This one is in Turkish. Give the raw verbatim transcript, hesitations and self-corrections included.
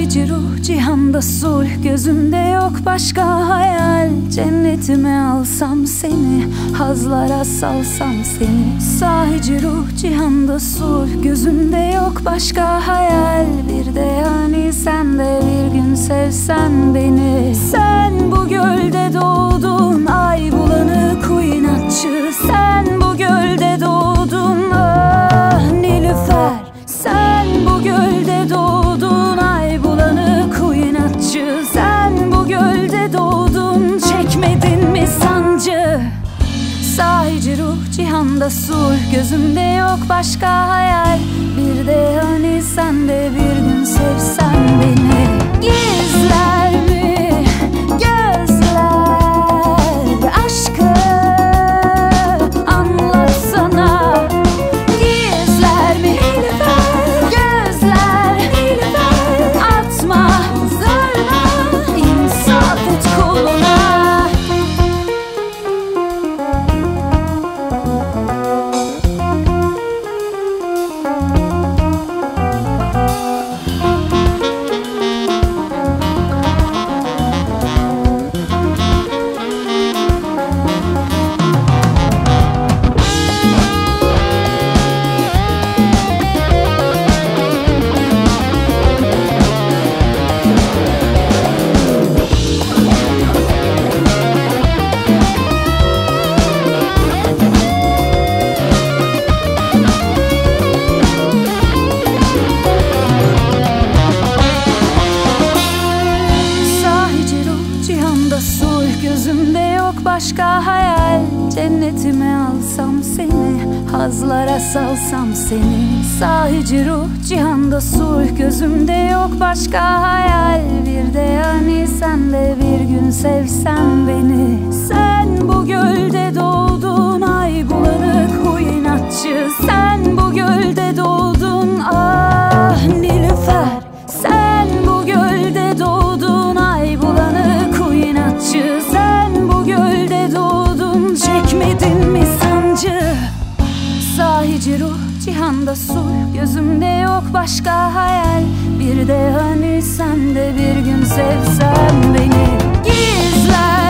Sahici ruh cihanda sulh, gözümde yok başka hayal. Cennetime alsam seni, hazlara salsam seni. Sahici ruh cihanda sulh, gözümde yok başka hayal. Bir de yani sen de bir gün sevsen beni. Sen bu gölde doğdun, ay bulanık inatçı. Sen bu gölde doğdun, ah Nilüfer. Sen bu gölde doğdun, ay bulanık inatçı. Sen bu gölde doğdun, çekmedin mi sancı? Sahici ruh cihanda sulh, gözümde yok başka hayal. Bir de hani sen de bir gün sevsen beni. Gizler mi gözler aşkı, anlatsana. Gizler mi Nilüfer gözler, Nilüfer atma zarına, insaf et kuluna. Gözümde yok başka hayal. Cennetime alsam seni, hazlara salsam seni. Sahici ruh cihanda sulh, gözümde yok başka hayal. Bir de yani sen de bir gün sevsen beni. Sen bu gölde doğdun, ay bulanık inatçı. Sen bu gölde doğdun, ah Nilüfer. Sen bu gölde doğdun, ay bulanık inatçı. Sen bu gölde doğdun, çekmedin mi sancı? Sahici ruh cihanda sulh, gözümde yok başka hayal. Bir de hani sen de bir gün sevsen beni. Gizler